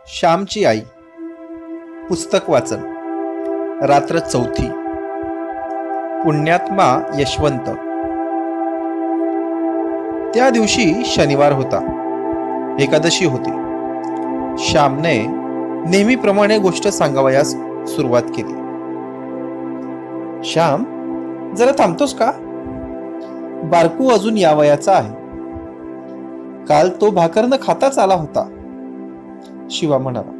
श्यामची आई. पुस्तक वाचन. रात्र चौथी. पुण्यात्मा यशवंत. त्या दिवशी शनिवार होता. एकादशी होती. श्यामने नेहमीप्रमाणे गोष्ट सांगावयास सुरुवात केली. श्याम, जरा थांबतोस का? बारकू अजून या वयाचा आहे. काल तो भाकर न खाताच आला होता. शिवा म्हणाला.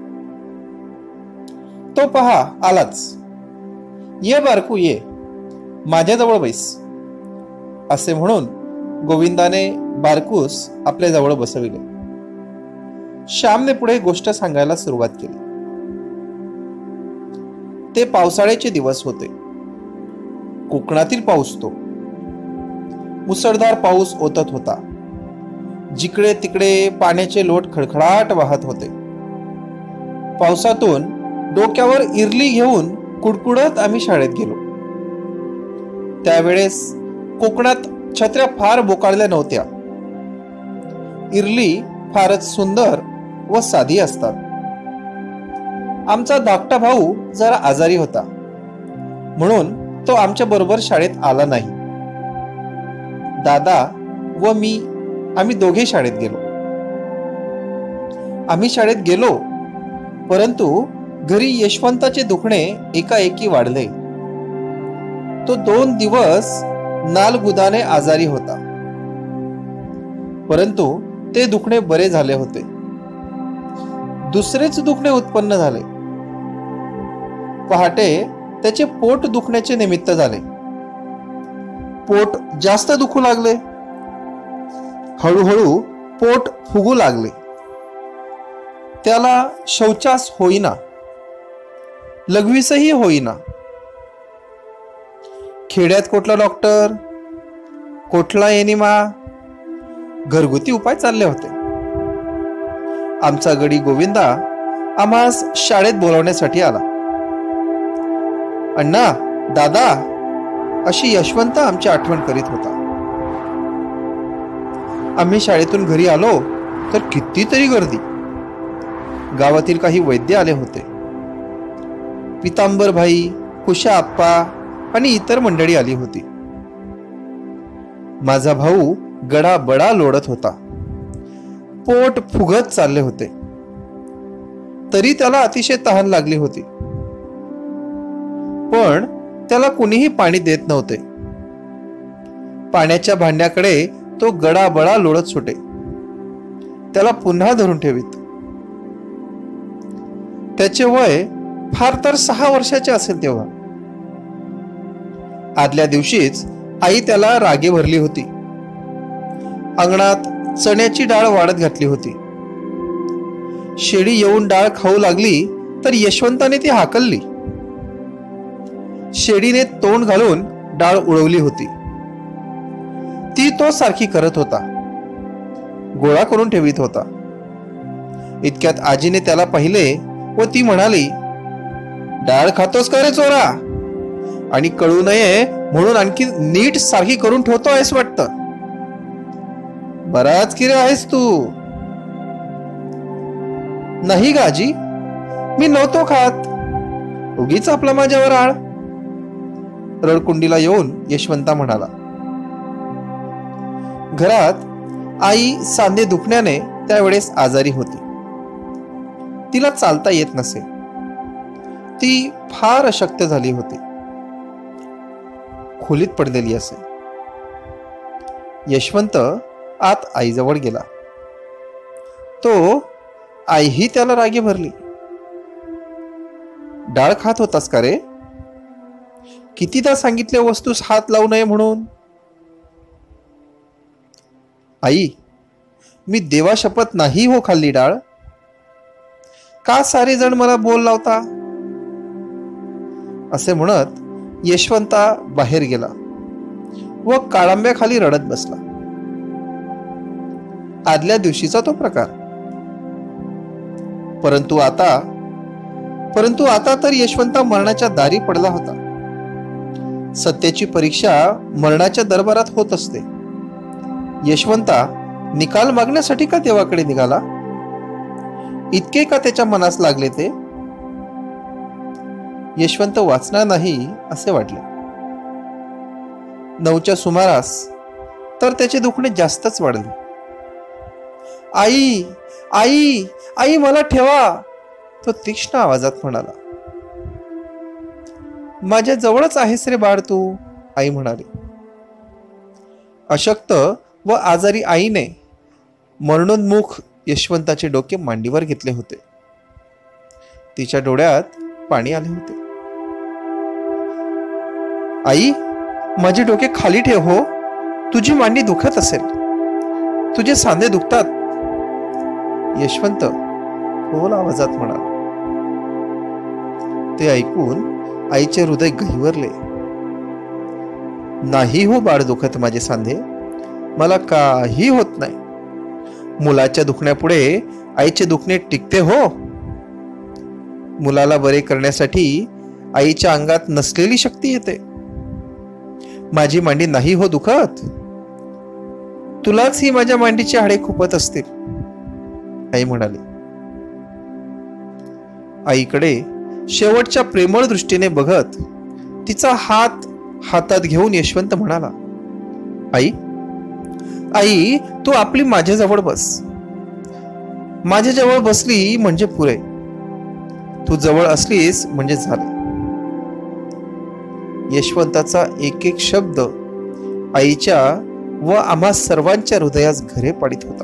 तो पहा आलाच. ये बारकू ये, माझ्याजवळ बैस. असे म्हणून गोविंदाने बारकूस आपल्या जवळ बसविले. श्यामने पुढे गोष्ट सांगायला सुरुवात केली. ते पावसाळ्याचे दिवस होते. कोकणातील पाऊस तो. मुसळधार पाऊस ओतत होता. जिकडे तिकडे पाण्याचे लोट खडखडाट वाहत होते. पावसातून डोक्यावर इरली घेऊन कुडकुडत आम्ही शाळेत गेलो. त्यावेळेस कोकणात छत्र्या फार बोकाळल्या नव्हत्या. इरली फारच सुंदर व साधी असतात. आमचा धाकटा भाऊ जरा आजारी होता, म्हणून तो आमच्या बरोबर शाळेत आला नाही. दादा व मी आम्ही दोघे शाळेत गेलो. आम्ही शाळेत गेलो, परंतु घरी यशवंताचे दुखणे एकाएकी वाढले. तो 2 दिवस नालगुदाने आजारी होता, परंतु ते दुखणे बरे झाले होते. दुसरेच दुखणे उत्पन्न झाले. पहाटे त्याचे पोट दुखण्याचे निमित्त झाले. पोट जास्त दुखू लागले. हळूहळू पोट फुगू लागले. त्याला शौचास होईना, लघवीसही होईना. खेड्यात कोठला डॉक्टर, कोठला एनिमा, घरगुती उपाय चालले होते. आमचा गडी गोविंदा आम्हास शाळेत बोलावण्यासाठी आला. अण्णा, दादा, अशी यशवंत आमची आठवण करीत होता. आम्ही शाळेतून घरी आलो तर कितीतरी गर्दी. गावातील काही वैद्य आले होते. पितांबर भाई, कुशा आप्पा आणि इतर मंडळी आली होती. माझा भाऊ गडाबडा लोळत होता. पोट फुगत चालले होते. तरी त्याला अतिशय तहान लागली होती, पण त्याला कुणीही पाणी देत नव्हते. पाण्याच्या भांड्याकडे तो गडाबडा लोळत सुटे. त्याला पुन्हा धरून ठेवीत. त्याचे वय फार तर 6 वर्षाचे असेल तेव्हा. आदल्या दिवशीच आई त्याला रागे भरली होती. अंगणात चण्याची डाळ वाढत घातली होती. शेळी येऊन डाळ खाऊ लागली तर यशवंताने ती हाकलली. शेळीने तोंड घालून डाळ उडवली होती. ती तो सारखी करत होता. गोळा करून ठेवीत होता. इतक्यात आजीने त्याला पाहिले व ती म्हणाली, डाळ खातोस का रे चोरा? आणि कळू नये म्हणून आणखी नीट सारखी करून ठेवतो आहेस वाटतं. बराच किरे आहेस तू. नाही गा आजी, मी नव्हतो खात. उगीच आपला माझ्यावर आळ. रडकुंडीला येऊन यशवंता म्हणाला. घरात आई सांधे दुखण्याने त्यावेळेस आजारी होती. तिला चालता येत नसे. ती फार अशक्त झाली होती. खोलीत पडलेली असे. यशवंत आत आईजवळ गेला. तो आईही त्याला रागे भरली. डाळ खात होतास का रे? कितीदा सांगितले वस्तूस हात लावू नये म्हणून. आई, मी देवा शपथ नाही हो खाल्ली डाळ. का सारे जण मला बोल लावता? असे म्हणत यशवंता बाहेर गेला व काळांब्याखाली रडत बसला. आदल्या दिवशीचा तो प्रकार. परंतु आता तर यशवंता मरणाच्या दारी पडला होता. सत्याची परीक्षा मरणाच्या दरबारात होत असते. यशवंता निकाल मागण्यासाठी का देवाकडे निघाला? इतके का त्याच्या मनास लागले ते? यशवंत वाचणार नाही असे वाटले. 9च्या सुमारास तर त्याचे दुखणे जास्तच वाढले. आई आई आई मला ठेवा, तो तीक्ष्ण आवाजात म्हणाला. माझ्या जवळच आहेस रे बाळ तू, आई म्हणाली. अशक्त व आजारी आईने मरणोन्मुख यशवंताचे डोके मांडीवर घेतले होते. तिच्या डोळ्यात पाणी आले होते. आई, माझे डोके खाली ठेव हो, तुझी मांडी दुखत असेल, तुझे सांधे दुखतात, यशवंत खोल आवाजात म्हणाला. ते ऐकून आईचे हृदय गहिवरले. नाही हो बाळ दुखत माझे सांधे, मला काही होत नाही. मुलाच्या दुखण्यापुढे आईचे दुखणे टिकते हो. मुलाला बरे करण्यासाठी आईच्या अंगात नसलेली शक्ती येते. माझी मांडी नाही हो दुखत, तुलाच ही माझ्या मांडीची हाडे खुपत असतील, आई म्हणाली. आईकडे शेवटच्या प्रेमळ दृष्टीने बघत तिचा हात हातात घेऊन यशवंत म्हणाला. आई आई, तू आपली माझ्याजवळ बस. माझ्याजवळ बसली म्हणजे पुरे. तू जवळ असलीस म्हणजे झाले. यशवंताचा एक एक शब्द आईच्या व आम्हा सर्वांच्या हृदयास घरे पाडित होता.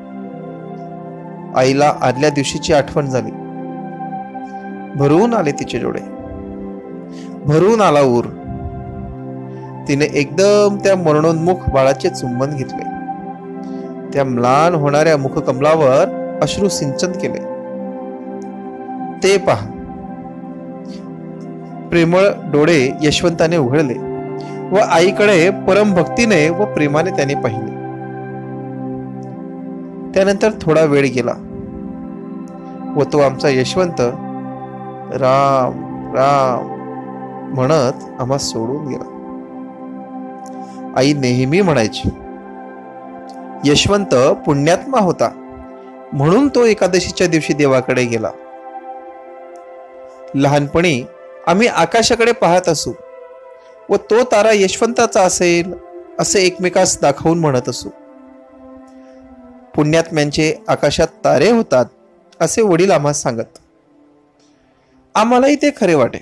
आईला आदल्या दिवशीची आठवण झाली. भरून आले तिचे डोळे, भरून आला ऊर. तिने एकदम त्या मरणोन्मुख बाळाचे चुंबन घेतले. त्या म्लान होणाऱ्या मुखकमलावर अश्रू सिंचन केले. ते पहा, प्रेमळ डोळे यशवंताने उघडले व आईकडे परम भक्तीने व प्रेमाने त्याने पाहिले. त्यानंतर थोडा वेळ गेला व तो आमचा यशवंत राम राम म्हणत आम्हा सोडून गेला. आई नेहमी म्हणायची, यशवंत पुण्यात्मा होता म्हणून तो एकादशीच्या दिवशी देवाकडे गेला. लहानपणी आम्ही आकाशाकडे पाहत असू व तो तारा यशवंताचा असेल असे एकमेकास दाखवून म्हणत असू. पुण्यात्म्यांचे आकाशात तारे होतात असे वडील आम्हा सांगत. आम्हालाही ते खरे वाटे.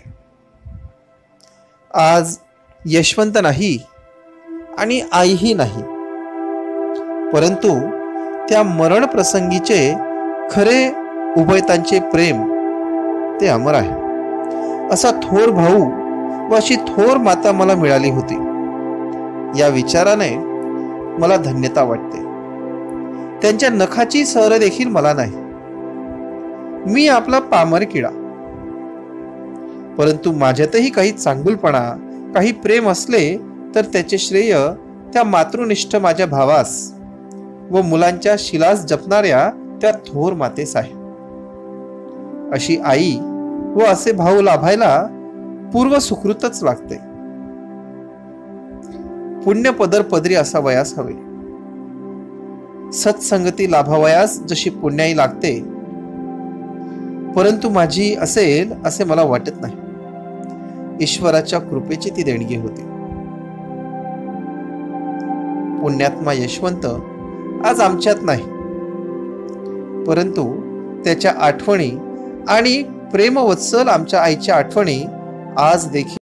आज यशवंत नाही आणि आईही नाही, परंतु त्या मरण प्रसंगीचे खरे उभयतांचे प्रेम ते अमर आहे. असा थोर भाऊ व अशी थोर माता मला मिळाली होती, या विचाराने मला धन्यता वाटते. त्यांच्या नखाची सर देखील मला नाही. मी आपला पामर किडा, परंतु माझ्यातही काही चांगुलपणा, काही प्रेम असले तर त्याचे श्रेय त्या मातृनिष्ठ माझ्या भावास व मुलांच्या शिलास जपणाऱ्या त्या थोर मातेस आहे. अशी आई व असे भाऊ लाभायला पूर्व सुकृतच लागते. पुण्य पदर पदरी असा वयास हवे. सत्संगती लाभावयास जशी पुण्याई लागते, परंतु माझी असेल असे मला वाटत नाही. ईश्वराच्या कृपेची ती देणगी होती. पुण्यात्मा यशवंत आज आमच्यात नाही, परंतु त्याच्या आठवणी आणि प्रेमवत्सल आमच्या आईच्या आठवणी आज देखील